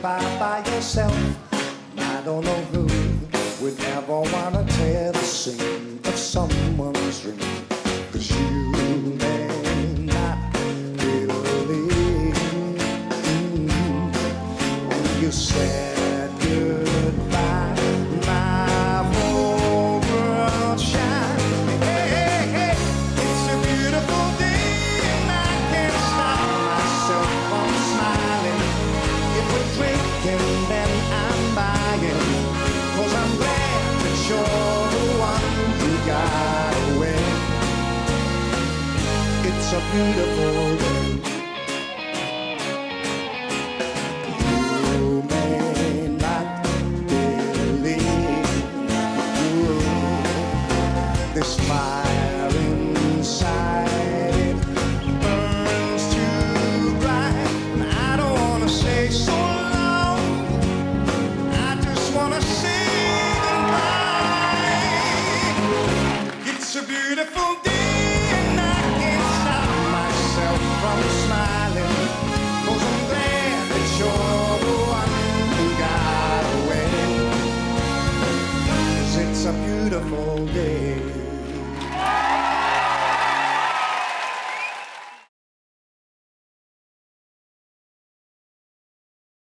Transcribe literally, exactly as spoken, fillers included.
by by yourself. I don't know who would ever wanna tear the seam of someone's dream. Cause you may not believe when you said goodbye, my whole world shine. Hey, hey, hey, it's a beautiful day and I can't stop myself from smiling. If we're drinking, then I'm buying, cause I'm glad that you're the one who got away. It's a beautiful day.